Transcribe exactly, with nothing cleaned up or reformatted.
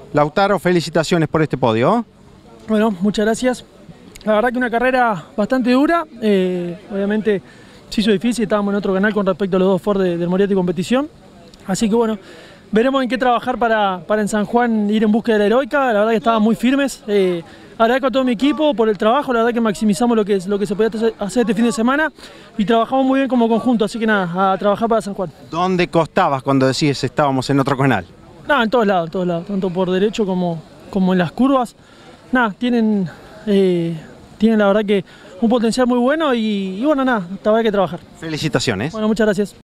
Lautaro, felicitaciones por este podio. Bueno, muchas gracias. La verdad que una carrera bastante dura, eh, obviamente se hizo difícil, estábamos en otro canal con respecto a los dos Ford de, del Moriarty Competición, así que bueno, veremos en qué trabajar para, para en San Juan ir en busca de la heroica. La verdad que estaban muy firmes, eh, agradezco a todo mi equipo por el trabajo, la verdad que maximizamos lo que, lo que se podía hacer este fin de semana y trabajamos muy bien como conjunto, así que nada, a trabajar para San Juan. ¿Dónde costabas cuando decís estábamos en otro canal? Nada, en todos lados, en todos lados, tanto por derecho como, como en las curvas. Nada, tienen, eh, tienen la verdad que un potencial muy bueno y, y bueno, nada, habrá que trabajar. Felicitaciones. Bueno, muchas gracias.